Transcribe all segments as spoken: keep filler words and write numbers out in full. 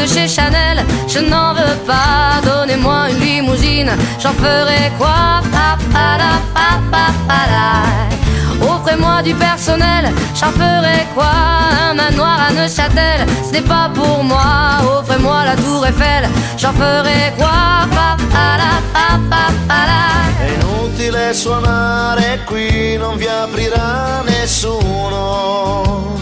de chez Chanel, je n'en veux pas. Donnez-moi une limousine, j'en ferai quoi? Pa, pa, la, pa, pa, pa, la. Offrez-moi du personnel, j'en ferai quoi? Un manoir à Neuchâtel, ce n'est pas pour moi. Offrez-moi la tour Eiffel, j'en ferai quoi? Pa, pa, la, pa, pa, pa, la. È inutile suonare qui, non vi aprirà nessuno.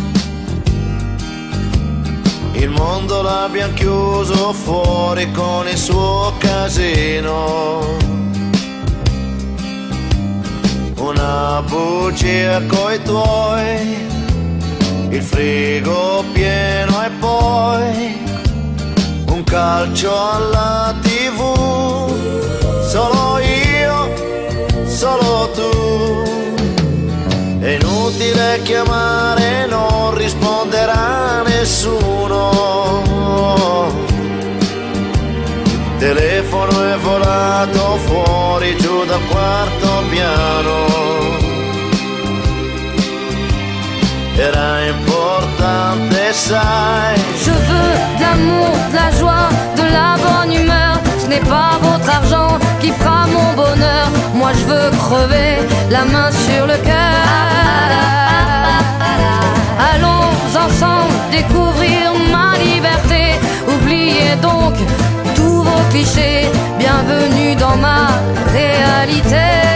Il mondo l'abbiamo chiuso fuori con il suo casino. Una bugia coi tuoi, il frigo pieno e poi un calcio alla tivù. Solo io, solo tu. È inutile chiamare, non risponderà nessuno. Il telefono è volato fuori giù dal quarto piano. Era importante, sai. Je veux de l'amour, de la joie, de la bonne humeur. Ce n'est pas votre argent qui fera mon bonheur. Moi je veux crever la main sur le cœur. Allons ensemble découvrir ma liberté. Oubliez donc tous vos clichés. Bienvenue dans ma réalité.